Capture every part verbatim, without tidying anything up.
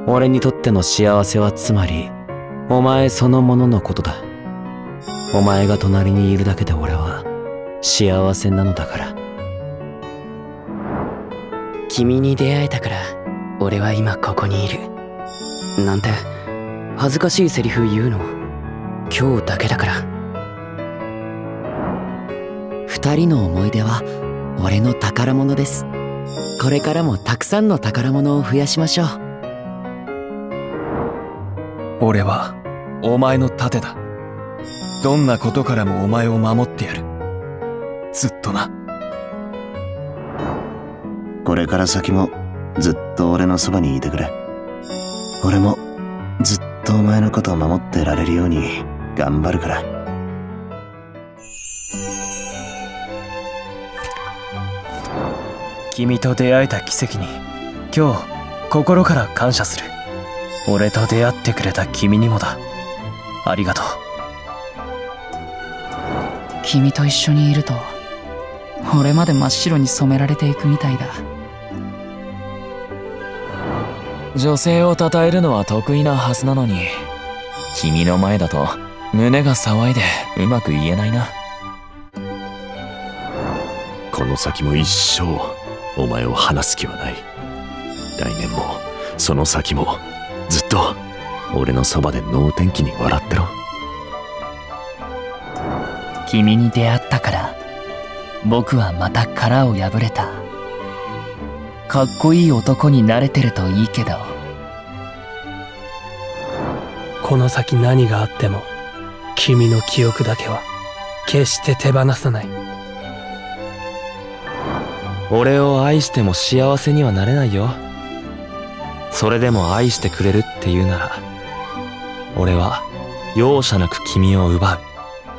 俺にとっての幸せはつまりお前そのもののことだ。お前が隣にいるだけで俺は幸せなのだから。 君に出会えたから俺は今ここにいるなんて恥ずかしいセリフ言うの今日だけだから。 二人の思い出は俺の宝物です。これからもたくさんの宝物を増やしましょう。 俺はお前の盾だ。どんなことからもお前を守ってやる。ずっとな。 これから先もずっと俺のそばにいてくれ。俺もずっとお前のことを守ってられるように頑張るから。 君と出会えた奇跡に今日心から感謝する。俺と出会ってくれた君にもだ。ありがとう。 君と一緒にいると俺まで真っ白に染められていくみたいだ。 女性を称えるのは得意なはずなのに、君の前だと胸が騒いでうまく言えないな。 この先も一生お前を離す気はない。来年もその先もずっと俺のそばで能天気に笑ってろ。 君に出会ったから僕はまた殻を破れた。かっこいい男になれてるといいけど。 この先何があっても君の記憶だけは決して手放さない。 俺を愛しても幸せにはなれないよ。それでも愛してくれるって言うなら俺は容赦なく君を奪う。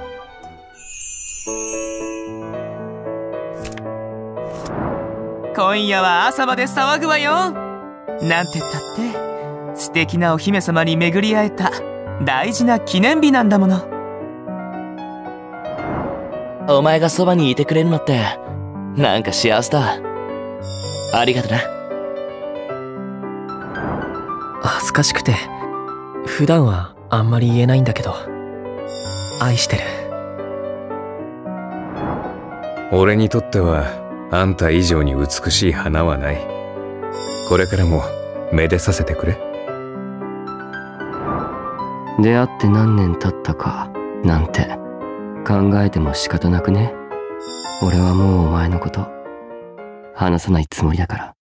今夜は朝まで騒ぐわよ。なんてったって素敵なお姫様に巡り会えた大事な記念日なんだもの。 お前がそばにいてくれるのってなんか幸せだ。ありがとな。 恥ずかしくて普段はあんまり言えないんだけど愛してる。 俺にとってはあんた以上に美しい花はない。これからもめでさせてくれ。 出会って何年経ったかなんて考えても仕方なくね。俺はもうお前のこと話さないつもりだから。